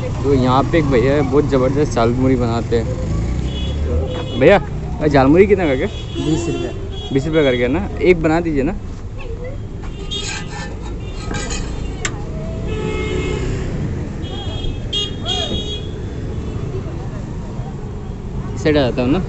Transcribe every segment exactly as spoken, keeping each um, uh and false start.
तो यहाँ पे एक भैया है, बहुत ज़बरदस्त झालमुड़ी बनाते हैं। भैया झालमुड़ी कितना करके? बीस रुपये बीस रुपये करके ना, एक बना दीजिए ना। सेट आ जाता हूँ ना।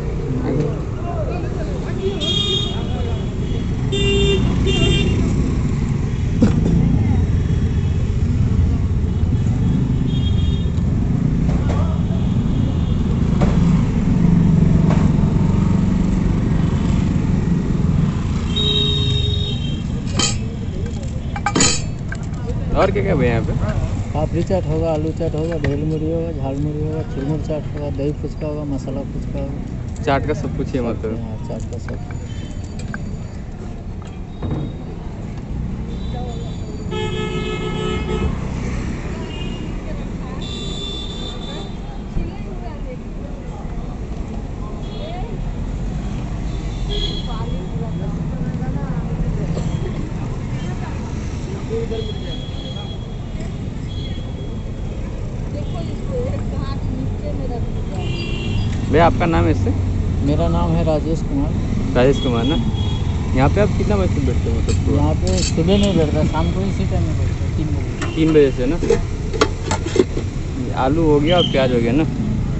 और क्या क्या भैया यहाँ पे? पापड़ी चाट होगा, आलू चाट होगा, भेल मुड़ी होगा, झाल मुड़ी होगा, चुरमुर चाट होगा, दही फुचका होगा, मसाला फुचका होगा। चाट का सब कुछ है मतलब? हाँ, चाट का सब। भैया आपका नाम है इससे? मेरा नाम है राजेश कुमार। राजेश कुमार ना। यहाँ पे आप कितना बजे से बैठते हो मतलब? यहाँ पे सुबह नहीं बैठता, शाम को इसी टाइम में बैठता है, तीन बजे। तीन बजे से ना। आलू हो गया और प्याज हो गया ना।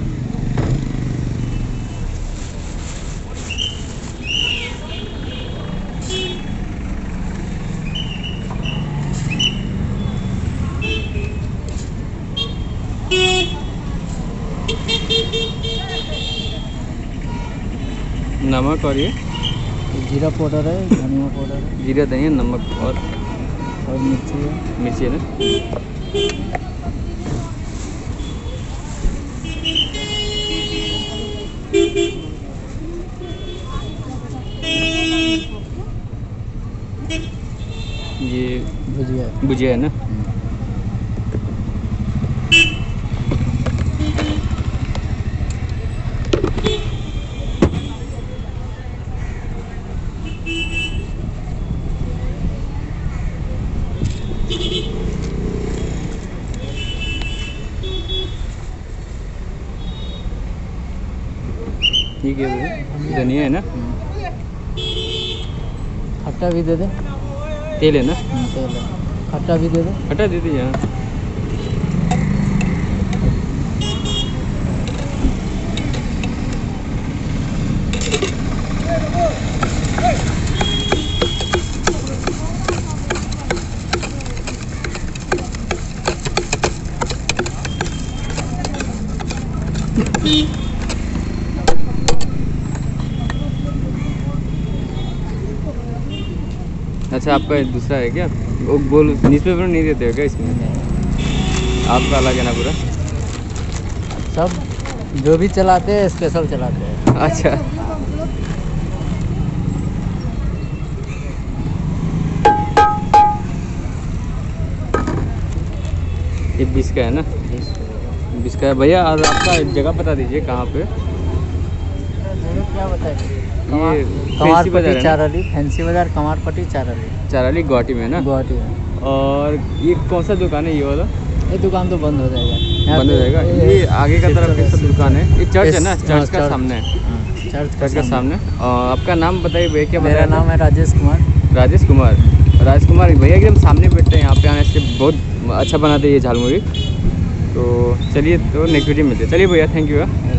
नमक और ये जीरा पाउडर है, धनिया पाउडर है। जीरा धनिया नमक और और मिर्ची है। मिर्ची है ना। ये भुजिया भुजिया है ना। ठीक है भैया, धनिया है ना। खट्टा भी दे दे। तेल है ना। तेल है, खट्टा भी दे दे। खट्टा दे दीजिए। हाँ अच्छा, आपका दूसरा है क्या? वो गोल न्यूज़पेपर नहीं देते हो क्या इसमें? आपका अलग है ना पूरा? सब जो भी चलाते हैं स्पेशल चलाते हैं। अच्छा। ये बीस का है ना? बीस का है भैया। और आपका जगह बता दीजिए कहाँ पे? जगह क्या बताइए? ये कमारपट्टी चाराली, फैंसी बाजार कमारपट्टी चाराली। चाराली गुवाहाटी में ना? गुवाहाटी में। और ये कौन सा दुकान है ये वाला? ये दुकान तो बंद हो जाएगा। बंद हो जाएगा। ये आगे का तरफ कैसा दुकान है? ये चर्च है ना? चर्च का सामने। चर्च चर्च का सामने। और आपका नाम बताइए भैया, क्या? मेरा नाम है राजेश कुमार। राजेश कुमार। राजेश कुमार भैया एकदम सामने बैठते हैं। यहाँ पे आने से बहुत अच्छा बनाते हैं ये झालमुड़ी। तो चलिए, तो नेक्स्ट वीडियो मिलते हैं। चलिए भैया, थैंक यू।